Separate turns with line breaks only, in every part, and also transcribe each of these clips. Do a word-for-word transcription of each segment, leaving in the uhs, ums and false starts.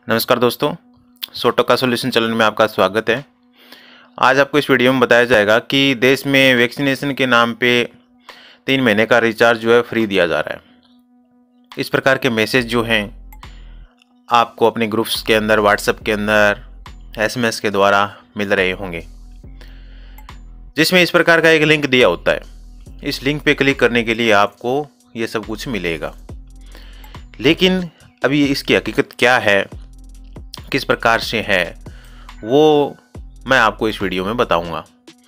नमस्कार दोस्तों, सोटो का सोल्यूशन चैनल में आपका स्वागत है। आज आपको इस वीडियो में बताया जाएगा कि देश में वैक्सीनेशन के नाम पे तीन महीने का रिचार्ज जो है फ्री दिया जा रहा है। इस प्रकार के मैसेज जो हैं आपको अपने ग्रुप्स के अंदर, व्हाट्सएप के अंदर, एसएमएस के द्वारा मिल रहे होंगे, जिसमें इस प्रकार का एक लिंक दिया होता है। इस लिंक पे क्लिक करने के लिए आपको ये सब कुछ मिलेगा, लेकिन अभी इसकी हकीकत क्या है, किस प्रकार से है, वो मैं आपको इस वीडियो में बताऊंगा।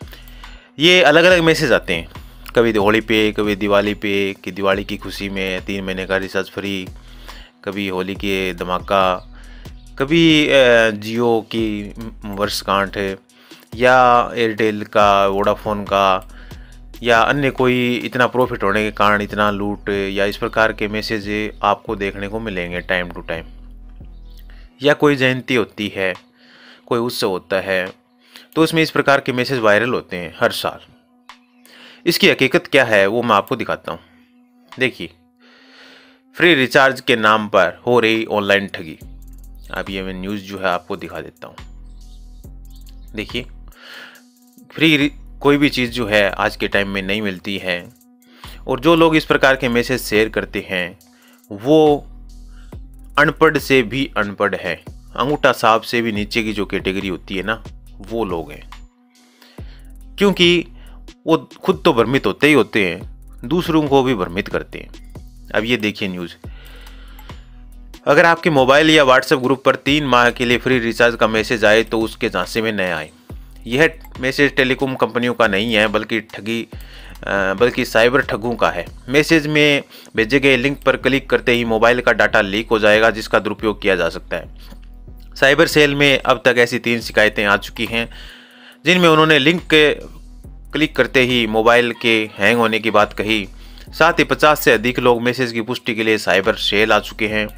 ये अलग अलग मैसेज आते हैं, कभी होली पे, कभी दिवाली पे, कि दिवाली की खुशी में तीन महीने का रिचार्ज फ्री, कभी होली के धमाका, कभी जियो की वर्षगांठ या एयरटेल का, वोडाफोन का, या अन्य कोई इतना प्रॉफिट होने के कारण इतना लूट, या इस प्रकार के मैसेज आपको देखने को मिलेंगे टाइम टू टाइम। या कोई जयंती होती है, कोई उत्सव होता है, तो उसमें इस प्रकार के मैसेज वायरल होते हैं हर साल। इसकी हकीकत क्या है वो मैं आपको दिखाता हूँ। देखिए, फ्री रिचार्ज के नाम पर हो रही ऑनलाइन ठगी। अब ये मैं न्यूज़ जो है आपको दिखा देता हूँ। देखिए, फ्री कोई भी चीज़ जो है आज के टाइम में नहीं मिलती है, और जो लोग इस प्रकार के मैसेज शेयर करते हैं वो अनपढ़ से भी अनपढ़ है, अंगूठा सांप से भी नीचे की जो कैटेगरी होती है ना, वो लोग हैं। क्योंकि वो खुद तो भ्रमित होते ही होते हैं, दूसरों को भी भ्रमित करते हैं। अब ये देखिए न्यूज़, अगर आपके मोबाइल या व्हाट्सएप ग्रुप पर तीन माह के लिए फ्री रिचार्ज का मैसेज आए तो उसके झांसे में न आए। यह मैसेज टेलीकॉम कंपनियों का नहीं है, बल्कि ठगी बल्कि साइबर ठगों का है। मैसेज में भेजे गए लिंक पर क्लिक करते ही मोबाइल का डाटा लीक हो जाएगा, जिसका दुरुपयोग किया जा सकता है। साइबर सेल में अब तक ऐसी तीन शिकायतें आ चुकी हैं, जिनमें उन्होंने लिंक के क्लिक करते ही मोबाइल के हैंग होने की बात कही। साथ ही पचास से अधिक लोग मैसेज की पुष्टि के लिए साइबर सेल आ चुके हैं।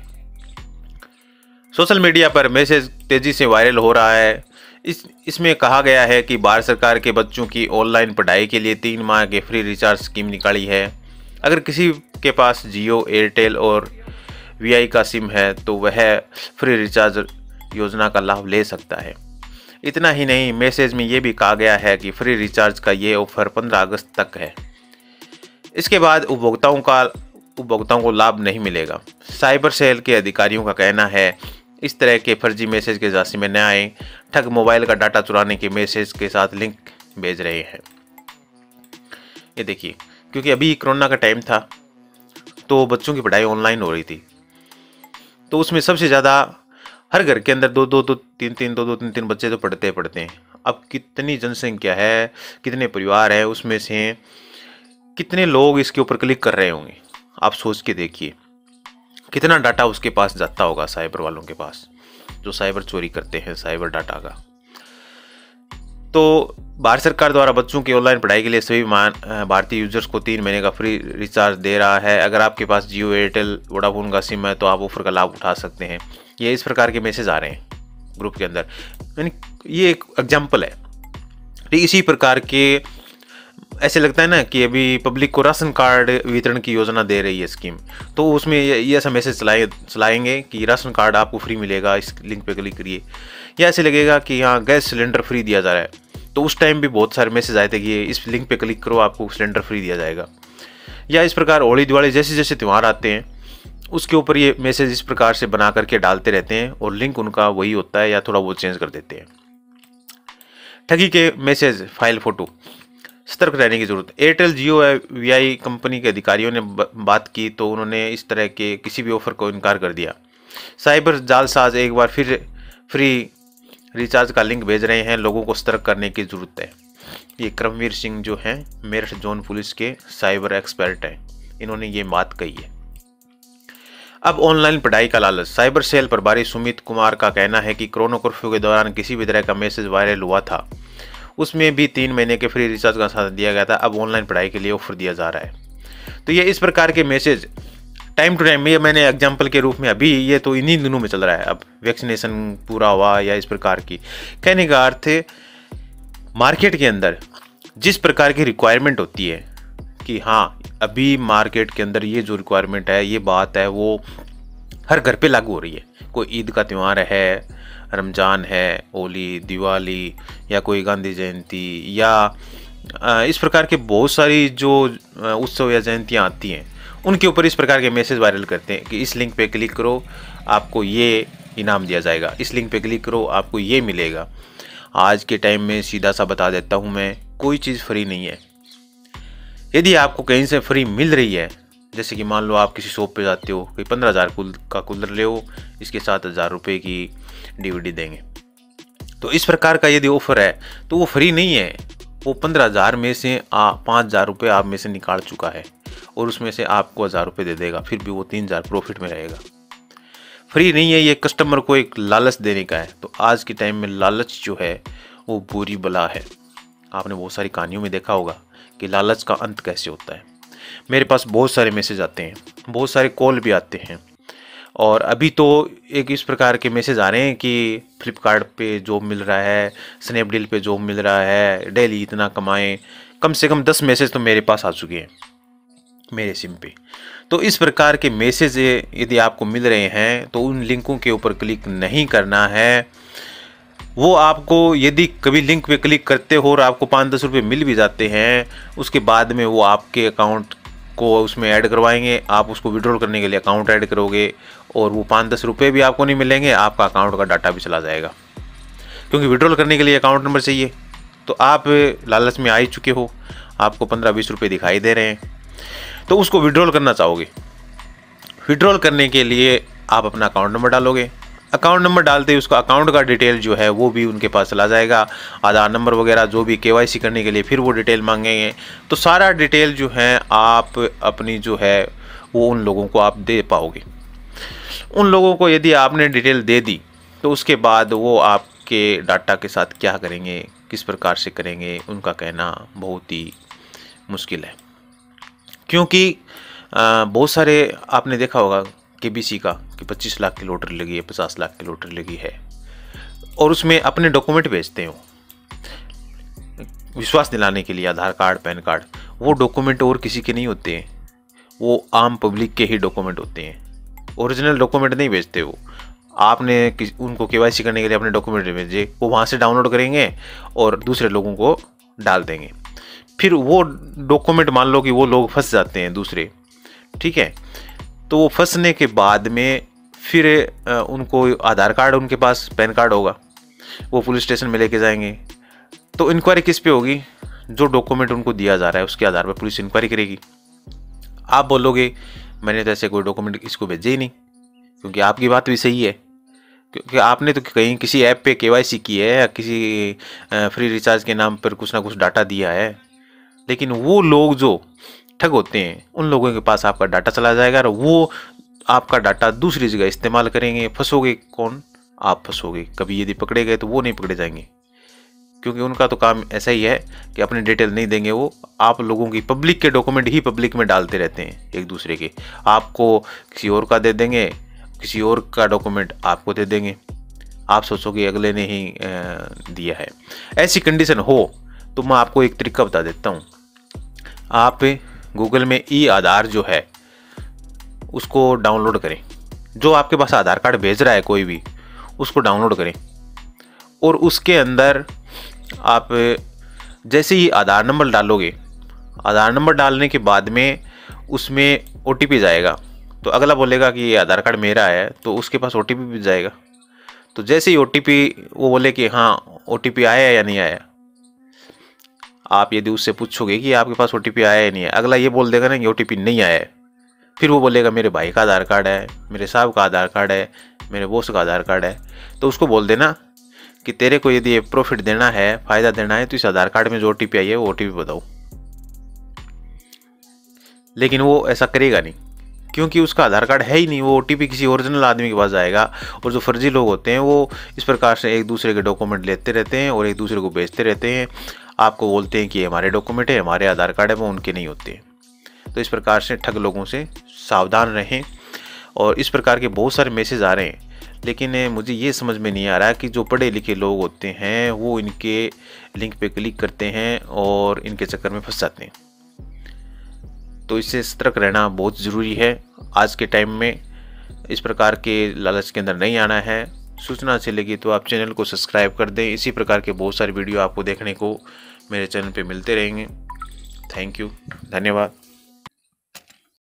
सोशल मीडिया पर मैसेज तेजी से वायरल हो रहा है। इस इसमें कहा गया है कि भारत सरकार के बच्चों की ऑनलाइन पढ़ाई के लिए तीन माह के फ्री रिचार्ज स्कीम निकाली है। अगर किसी के पास जियो, एयरटेल और वीआई का सिम है तो वह फ्री रिचार्ज योजना का लाभ ले सकता है। इतना ही नहीं, मैसेज में ये भी कहा गया है कि फ्री रिचार्ज का ये ऑफर पंद्रह अगस्त तक है। इसके बाद उपभोक्ताओं का उपभोक्ताओं को लाभ नहीं मिलेगा। साइबर सेल के अधिकारियों का कहना है इस तरह के फर्जी मैसेज के झांसे में न आए। ठग मोबाइल का डाटा चुराने के मैसेज के साथ लिंक भेज रहे हैं। ये देखिए, क्योंकि अभी कोरोना का टाइम था तो बच्चों की पढ़ाई ऑनलाइन हो रही थी, तो उसमें सबसे ज़्यादा हर घर के अंदर दो दो दो तीन तीन दो दो तीन तीन बच्चे तो पढ़ते पढ़ते हैं। अब कितनी जनसंख्या है, कितने परिवार है, उसमें से कितने लोग इसके ऊपर क्लिक कर रहे होंगे, आप सोच के देखिए कितना डाटा उसके पास जाता होगा, साइबर वालों के पास, जो साइबर चोरी करते हैं साइबर डाटा का। तो भारत सरकार द्वारा बच्चों की ऑनलाइन पढ़ाई के लिए सभी भारतीय यूजर्स को तीन महीने का फ्री रिचार्ज दे रहा है। अगर आपके पास जियो, एयरटेल, वोडाफोन का सिम है तो आप ऑफर का लाभ उठा सकते हैं। ये इस प्रकार के मैसेज आ रहे हैं ग्रुप के अंदर, यानी ये एक एग्जाम्पल है। इसी प्रकार के ऐसे लगता है ना कि अभी पब्लिक को राशन कार्ड वितरण की योजना दे रही है स्कीम, तो उसमें ये ऐसा मैसेज चलाए चलाएंगे कि राशन कार्ड आपको फ्री मिलेगा, इस लिंक पे क्लिक करिए। या ऐसे लगेगा कि यहाँ गैस सिलेंडर फ्री दिया जा रहा है, तो उस टाइम भी बहुत सारे मैसेज आए थे कि इस लिंक पे क्लिक करो, आपको सिलेंडर फ्री दिया जाएगा। या इस प्रकार होली दिवाली जैसे जैसे त्यौहार आते हैं उसके ऊपर ये मैसेज इस प्रकार से बना करके डालते रहते हैं, और लिंक उनका वही होता है या थोड़ा बहुत चेंज कर देते हैं। ठगी के मैसेज, फाइल, फोटो, सतर्क रहने की जरूरत। एयरटेल, जियो या वीआई कंपनी के अधिकारियों ने बात की तो उन्होंने इस तरह के किसी भी ऑफर को इनकार कर दिया। साइबर जालसाज एक बार फिर फ्री रिचार्ज का लिंक भेज रहे हैं, लोगों को सतर्क करने की जरूरत है। ये करमवीर सिंह जो हैं, मेरठ जोन पुलिस के साइबर एक्सपर्ट हैं, इन्होंने ये बात कही है। अब ऑनलाइन पढ़ाई का लालच। साइबर सेल प्रभारी सुमित कुमार का कहना है कि कोरोना कर्फ्यू के दौरान किसी भी तरह का मैसेज वायरल हुआ था, उसमें भी तीन महीने के फ्री रिचार्ज का साथ दिया गया था। अब ऑनलाइन पढ़ाई के लिए ऑफर दिया जा रहा है। तो ये इस प्रकार के मैसेज टाइम टू टाइम, ये मैंने एग्जांपल के रूप में, अभी ये तो इन्हीं दिनों में चल रहा है, अब वैक्सीनेशन पूरा हुआ या इस प्रकार की। कहने का अर्थ है मार्केट के अंदर जिस प्रकार की रिक्वायरमेंट होती है कि हाँ, अभी मार्केट के अंदर ये जो रिक्वायरमेंट है, ये बात है, वो हर घर पे लागू हो रही है। कोई ईद का त्यौहार है, रमज़ान है, होली, दिवाली या कोई गांधी जयंती या इस प्रकार के बहुत सारी जो उत्सव या जयंतियाँ आती हैं, उनके ऊपर इस प्रकार के मैसेज वायरल करते हैं कि इस लिंक पे क्लिक करो, आपको ये इनाम दिया जाएगा, इस लिंक पे क्लिक करो, आपको ये मिलेगा। आज के टाइम में सीधा सा बता देता हूँ मैं, कोई चीज़ फ्री नहीं है। यदि आपको कहीं से फ्री मिल रही है, जैसे कि मान लो आप किसी शॉप पे जाते हो, कोई पंद्रह हज़ार का कूलर ले हो, इसके साथ हज़ार रुपये की डीवीडी देंगे, तो इस प्रकार का यदि ऑफर है तो वो फ्री नहीं है। वो पंद्रह हज़ार में से आ पाँच हज़ार रुपये आप में से निकाल चुका है और उसमें से आपको हज़ार रुपये दे देगा, फिर भी वो तीन हज़ार प्रॉफिट में रहेगा। फ्री नहीं है, ये कस्टमर को एक लालच देने का है। तो आज के टाइम में लालच जो है वो बुरी बला है। आपने बहुत सारी कहानियों में देखा होगा कि लालच का अंत कैसे होता है। मेरे पास बहुत सारे मैसेज आते हैं, बहुत सारे कॉल भी आते हैं, और अभी तो एक इस प्रकार के मैसेज आ रहे हैं कि फ्लिपकार्ट पे जॉब मिल रहा है, स्नैपडील पे जॉब मिल रहा है, डेली इतना कमाएं। कम से कम दस मैसेज तो मेरे पास आ चुके हैं मेरे सिम पे। तो इस प्रकार के मैसेज यदि आपको मिल रहे हैं तो उन लिंकों के ऊपर क्लिक नहीं करना है। वो आपको यदि कभी लिंक पे क्लिक करते हो और आपको पाँच दस रुपये मिल भी जाते हैं, उसके बाद में वो आपके अकाउंट को उसमें ऐड करवाएंगे। आप उसको विड्रॉल करने के लिए अकाउंट ऐड करोगे और वो पाँच दस रुपये भी आपको नहीं मिलेंगे, आपका अकाउंट का डाटा भी चला जाएगा, क्योंकि विड्रॉल करने के लिए अकाउंट नंबर चाहिए। तो आप लालच में आ ही चुके हो, आपको पंद्रह बीस रुपये दिखाई दे रहे हैं, तो उसको विड्रॉल करना चाहोगे। विड्रॉल करने के लिए आप अपना अकाउंट नंबर डालोगे। अकाउंट नंबर डालते ही उसका अकाउंट का डिटेल जो है वो भी उनके पास चला जाएगा, आधार नंबर वगैरह जो भी केवाईसी करने के लिए फिर वो डिटेल मांगेंगे। तो सारा डिटेल जो है आप अपनी जो है वो उन लोगों को आप दे पाओगे। उन लोगों को यदि आपने डिटेल दे दी तो उसके बाद वो आपके डाटा के साथ क्या करेंगे, किस प्रकार से करेंगे, उनका कहना बहुत ही मुश्किल है। क्योंकि बहुत सारे आपने देखा होगा केबीसी का कि पच्चीस लाख की लॉटरी लगी है, पचास लाख की लॉटरी लगी है, और उसमें अपने डॉक्यूमेंट भेजते हो विश्वास दिलाने के लिए, आधार कार्ड, पैन कार्ड। वो डॉक्यूमेंट और किसी के नहीं होते हैं, वो आम पब्लिक के ही डॉक्यूमेंट होते हैं। ओरिजिनल डॉक्यूमेंट नहीं भेजते वो। आपने उनको केवाईसी करने के लिए अपने डॉक्यूमेंट भेजे, वो वहाँ से डाउनलोड करेंगे और दूसरे लोगों को डाल देंगे। फिर वो डॉक्यूमेंट मान लो कि वो लोग फंस जाते हैं दूसरे, ठीक है। तो वो फंसने के बाद में फिर उनको आधार कार्ड उनके पास, पैन कार्ड होगा, वो पुलिस स्टेशन में लेके जाएंगे। तो इंक्वायरी किस पे होगी? जो डॉक्यूमेंट उनको दिया जा रहा है उसके आधार पर पुलिस इंक्वायरी करेगी। आप बोलोगे मैंने तो ऐसे कोई डॉक्यूमेंट इसको भेजे ही नहीं, क्योंकि आपकी बात भी सही है, क्योंकि आपने तो कहीं किसी ऐप पे केवाईसी की है या किसी फ्री रिचार्ज के नाम पर कुछ ना कुछ डाटा दिया है। लेकिन वो लोग जो ठग होते हैं उन लोगों के पास आपका डाटा चला जाएगा और वो आपका डाटा दूसरी जगह इस्तेमाल करेंगे। फंसोगे कौन? आप फंसोगे। कभी यदि पकड़े गए तो वो नहीं पकड़े जाएंगे, क्योंकि उनका तो काम ऐसा ही है कि अपनी डिटेल नहीं देंगे। वो आप लोगों की पब्लिक के डॉक्यूमेंट ही पब्लिक में डालते रहते हैं एक दूसरे के। आपको किसी और का दे देंगे, किसी और का डॉक्यूमेंट आपको दे देंगे। आप सोचोगे अगले ने ही दिया है। ऐसी कंडीशन हो तो मैं आपको एक तरीका बता देता हूँ। आप गूगल में ई आधार जो है उसको डाउनलोड करें। जो आपके पास आधार कार्ड भेज रहा है कोई भी, उसको डाउनलोड करें और उसके अंदर आप जैसे ही आधार नंबर डालोगे, आधार नंबर डालने के बाद में उसमें ओ टी पी जाएगा। तो अगला बोलेगा कि ये आधार कार्ड मेरा है, तो उसके पास ओ टी पी भी जाएगा। तो जैसे ही ओ टी पी वो बोले कि हाँ ओ टी पी आया है या नहीं आया, आप यदि उससे पूछोगे कि आपके पास ओ टी पी आया या नहीं है, अगला ये बोल देगा ना कि ओ टी पी नहीं आया है। फिर वो बोलेगा मेरे भाई का आधार कार्ड है, मेरे साहब का आधार कार्ड है, मेरे बॉस का आधार कार्ड है। तो उसको बोल देना कि तेरे को यदि ये प्रॉफिट देना है, फ़ायदा देना है, तो इस आधार कार्ड में जो ओ टी पी आई है वो ओ टी पी बताओ। लेकिन वो ऐसा करेगा नहीं, क्योंकि उसका आधार कार्ड है ही नहीं। वो ओ टी पी किसी ओरिजिनल आदमी के पास जाएगा। और जो फर्जी लोग होते हैं वो इस प्रकार से एक दूसरे के डॉक्यूमेंट लेते रहते हैं और एक दूसरे को बेचते रहते हैं। आपको बोलते हैं कि हमारे डॉक्यूमेंट है, हमारे आधार कार्ड है, वो उनके नहीं होते। तो इस प्रकार से ठग लोगों से सावधान रहें। और इस प्रकार के बहुत सारे मैसेज आ रहे हैं, लेकिन मुझे ये समझ में नहीं आ रहा कि जो पढ़े लिखे लोग होते हैं वो इनके लिंक पे क्लिक करते हैं और इनके चक्कर में फंस जाते हैं। तो इससे सतर्क रहना बहुत ज़रूरी है आज के टाइम में। इस प्रकार के लालच के अंदर नहीं आना है। सूचना अच्छी लगी तो आप चैनल को सब्सक्राइब कर दें। इसी प्रकार के बहुत सारे वीडियो आपको देखने को मेरे चैनल पे मिलते रहेंगे। थैंक यू, धन्यवाद।